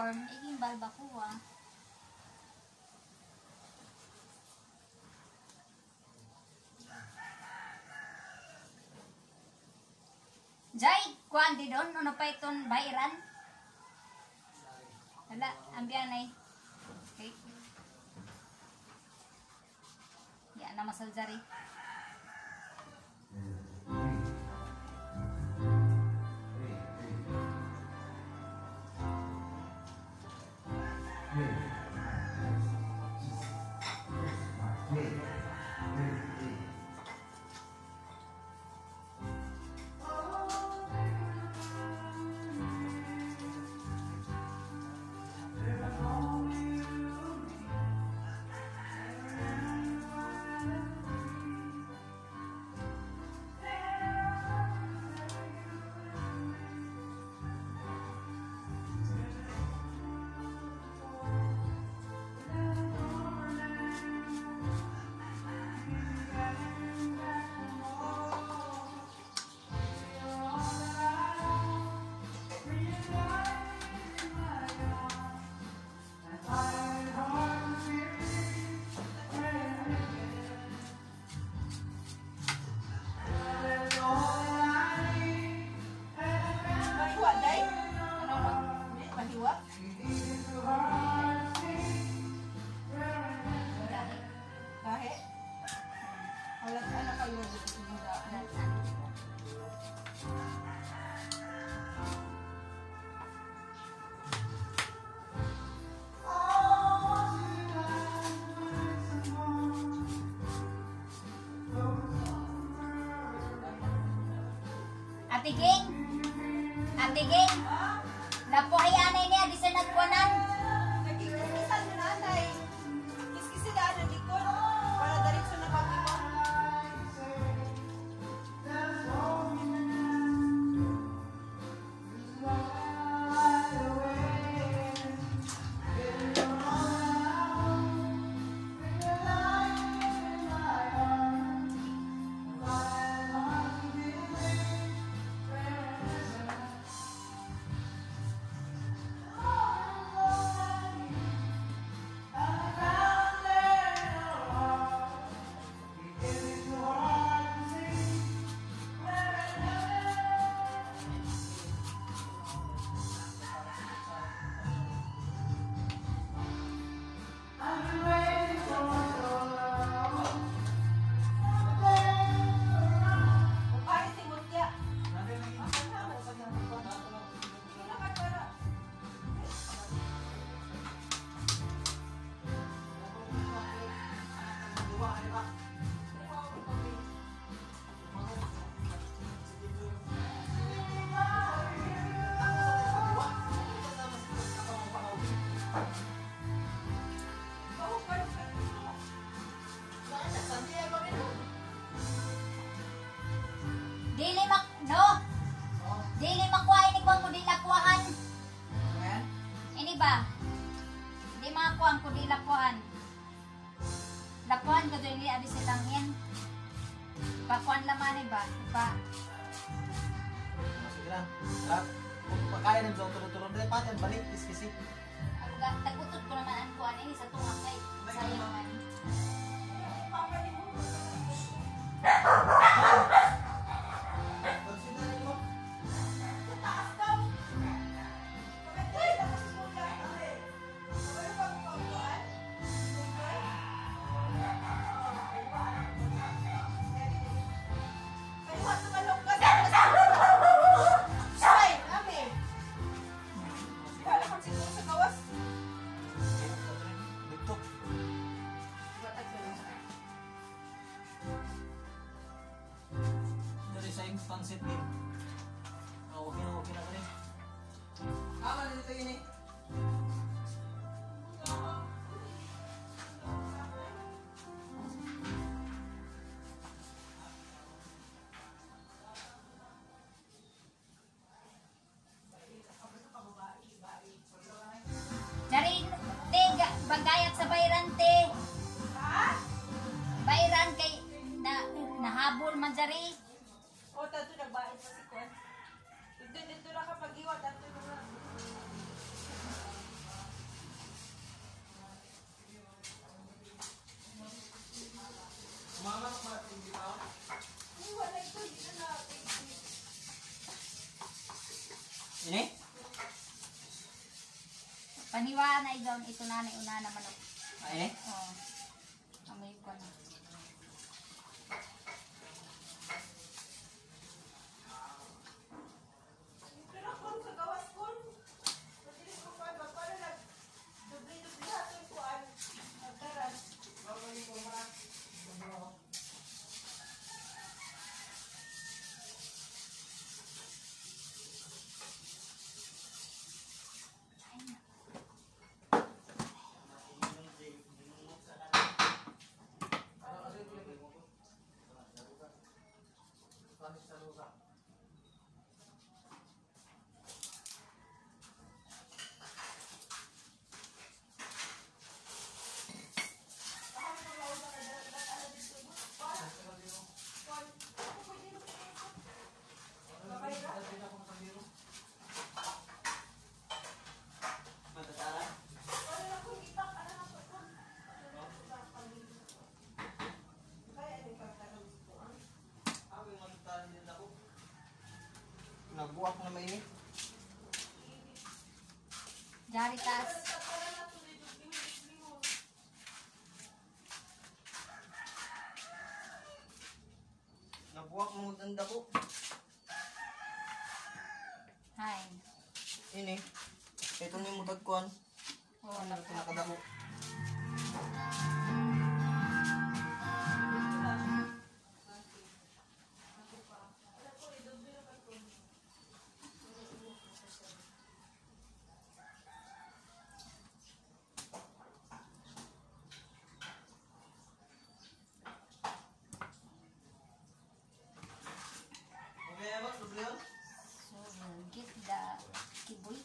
uniform, iging balba ko ah. Jai, kuan di doon, ano pa itong bayaran? Wala, ambiyan ay. Okay. Yan na masal jari. Ate Ging, napuhayanay niya, di sa nagkuanan. Nagkikisan mo nanay. Kiskisi na ano likod. Para daritso na pag-iba. Dili makuha ini kuang kudi lakuan. Ini ba? Di makuha kudi lakuan. Lakuan ko dili abi silang yan. Pakuan laman ba? Pa. Sige lang. Pagkaya ng zong turun-turun dahil pati ang balik, kiskisi. Tagutot ko naman ang kuan ini sa tungak kay sayang man. Pansit din. Okay na ka rin. Ama na dito yun eh. Dari te bagayat sa bayran te. Bayran kay nahabol man jari. O, tato nagbait pa si Kwan. Dito na ka pag-iwa, tato na. Ini? Paniwaan na doon, ito na na una naman ako. Ah, ini? Oo. Amoy ko na. Pero kung sa gawas ko, matilis ko pa ba? Para nag-dubli-dubli hatong kuan. Agkaran. Matatalan? Ako yung matatalan din ako. Nagbuwak na mainit. Jaritas. Nabuwak mo maganda ko. Hay. Ini. Ito na yung mutagkuhan. Oo, Ano ito nakadako? Okay, Alex, gusto yun? So, get the kiboy.